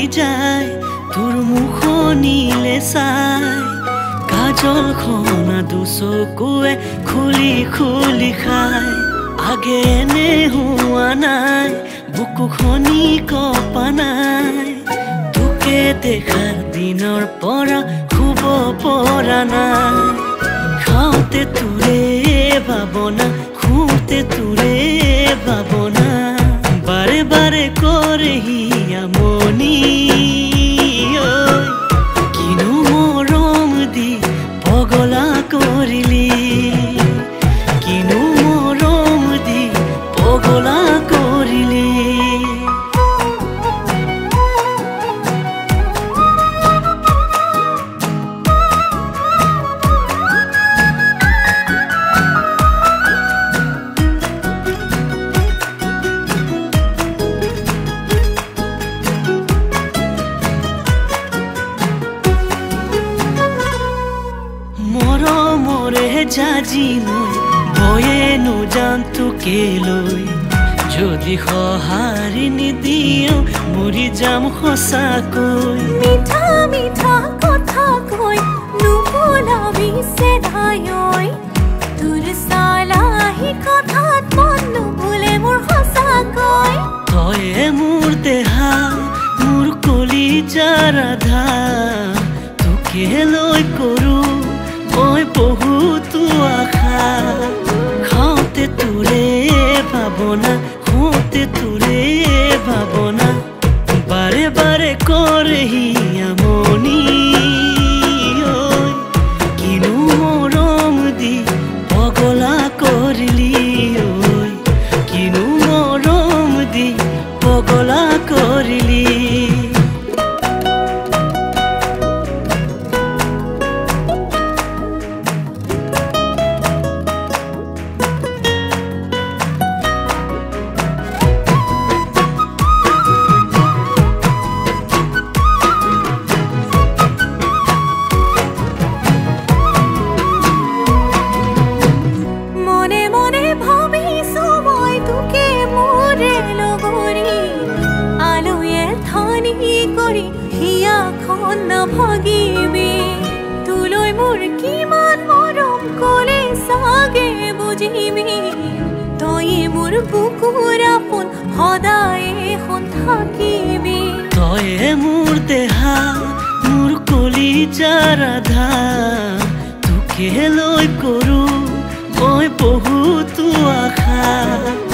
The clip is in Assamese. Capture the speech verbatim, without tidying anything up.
যায় তোৰ মুখনিলে চাই কাজল খনা দুচকুৱে খুলি খুলি খাই আগে এনে হোৱা নাই বুকুখনি কপা নাই তোকে দেখাৰ দিনৰ পৰা খুব পৰা নাই খাওঁতে তোৰে ভাৱনা খুঁতে তোৰে ভাৱনা বাৰে বাৰে কৰেহি আমনি কিনো মৰম দি পগলা কৰিলি কিনো মৰম দি পগলা কৰিলি মৰমৰে জাজি লৈ বয়ে নোজান তোকে লৈ যদি সঁহাৰি নিদিওঁ মৰি যাম সঁচাকৈ মিঠা মিঠা কথা কৈ নুবুলাবি চেধাই তোৰ চালাহি কথাত মন নুবুলে মোৰ সঁচাকৈ তয়ে মোৰ দেহা মোৰ কলিজাৰ আধা তোকে লৈ কৰোঁ মই বহুতো আশা খাওঁতে তোৰে ভাৱনা খুঁতে তোৰে ভাৱনা বাৰে বাৰে কৰেহি আমনি কিনো মৰম দি পগলা কৰিলি কিনো মৰম দি পগলা কৰিলি ভাগিবি তুলৈ মোৰ কিমান মৰম কলে সাগে বুজিবি তই মোৰ বুকুৰ আপোন সদায় এখন থাকিবি তয়ে মোৰ দেহা মোৰ কলিজাৰ আধা তোকে লৈ কৰোঁ মই বহুতো আশা